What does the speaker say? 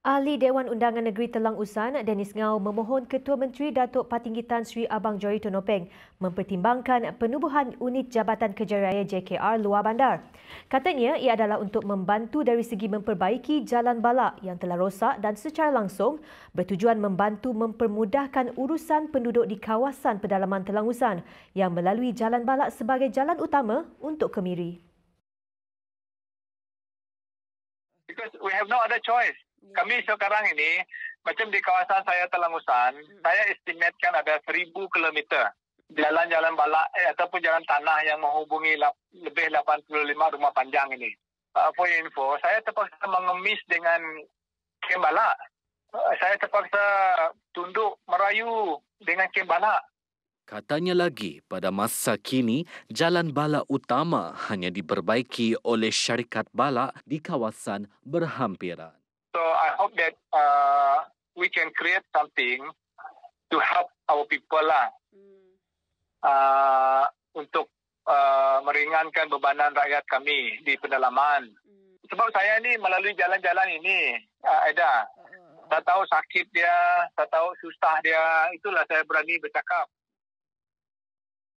Ahli Dewan Undangan Negeri Telang Usan, Dennis Ngau memohon Ketua Menteri Datuk Patinggi Tan Sri Abang Jory Tonopeng mempertimbangkan penubuhan unit Jabatan Kejaraya JKR luar bandar. Katanya ia adalah untuk membantu dari segi memperbaiki jalan balak yang telah rosak dan secara langsung bertujuan membantu mempermudahkan urusan penduduk di kawasan pedalaman Telang Usan yang melalui jalan balak sebagai jalan utama untuk ke Miri. Because we have no other choice. Kami sekarang ini, macam di kawasan saya Telang Usan, saya estimatkan ada 1,000 kilometer jalan-jalan balak ataupun jalan tanah yang menghubungi lebih 85 rumah panjang ini. For info, saya terpaksa mengemis dengan kem balak. Saya terpaksa tunduk merayu dengan kem balak. Katanya lagi, pada masa kini, jalan balak utama hanya diperbaiki oleh syarikat balak di kawasan berhampiran. So I hope that we can create something to help our people lah, untuk meringankan bebanan rakyat kami di pedalaman. Sebab saya ni melalui jalan-jalan ini, Aida, saya tahu sakit dia, saya tahu susah dia, itulah saya berani bercakap.